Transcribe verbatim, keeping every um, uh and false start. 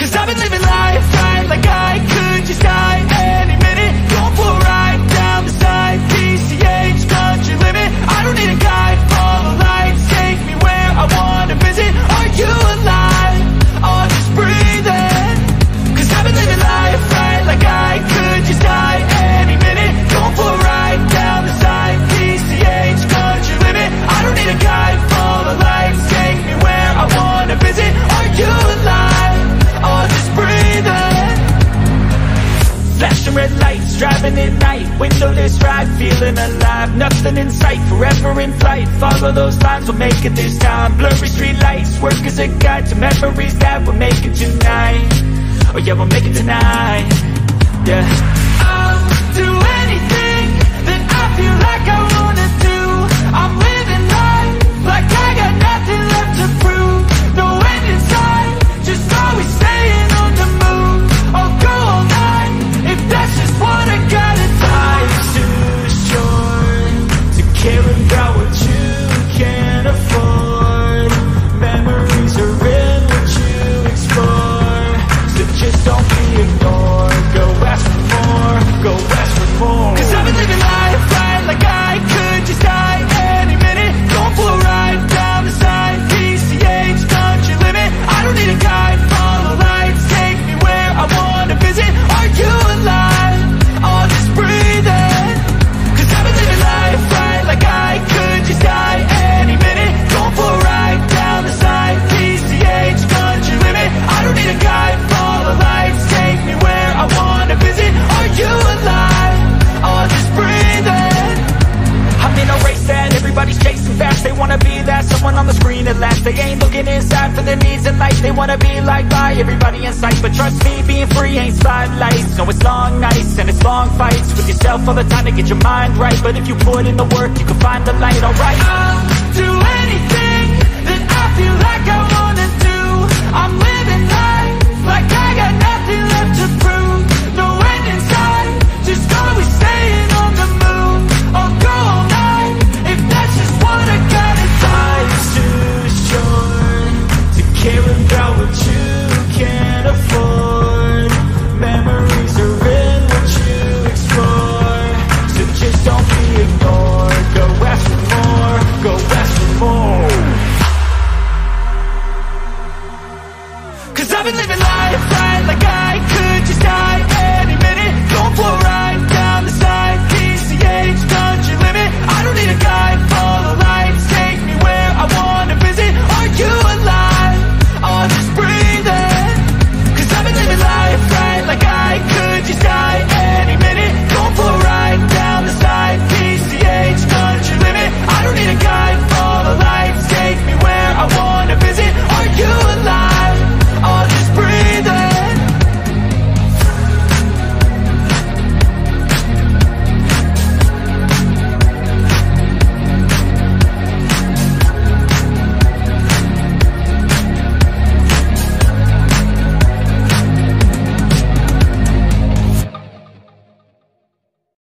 Cause I've been living life right like I could just die any minute. Going for a ride down the side, P C H, country limit. I don't need a guide, follow lights, take me where I wanna visit. Are you alive? Or just breathing? Cause I've been living life right like I could just die any minute. Going for a ride down the side, P C H, country limit. I don't need a guide, follow lights, take me where I wanna visit. Are you alive? Or just breathing? Flashing red lights, driving at night, windowless ride, feeling alive. Nothing in sight, forever in flight. Follow those lines, we'll make it this time. Blurry street lights, work as a guide to memories that we're making tonight. Oh yeah, we'll make it tonight. Yeah. I'll do anything that I feel like I wanna do. I'm living life like I got nothing left to prove. No end in sight, just always staying on the move. I'll go all night if that's just what I gotta do. Life's too short to care about what you can't afford. Memories are in what you explore, so just don't be ignored. Go ask for more, go ask for more. Cause I've been living life right like I could just die any minute. Going for a ride down the side, P C H, country limit. I don't need a guide, follow lights, take me where I wanna visit. Are you alive? Or just breathing? Cause I've been living life right like I could just die any minute. Going for a ride down the side, P C H, country limit. I don't need a guide, follow lights, take me where I wanna visit. Are you alive? Or just breathing? I'm in a race that everybody's chasing fast. They wanna be that someone on the screen at last. They ain't looking inside for their needs in life. They wanna be liked by everybody in sight. But trust me, being free ain't spotlights. No, it's long nights and it's long fights with yourself all the time to get your mind right. But if you put in the work, you can find the light, alright. I'll do anything that I feel like I wanna do. I'm living life like I got nothing left to prove. No end in sight, just always staying on the move. I'll go all night if that's just what I gotta do. Life's too short to care about what you can't afford. Memories are in what you explore, so just don't be ignored. Go ask for more, go ask for more. Cause I've been living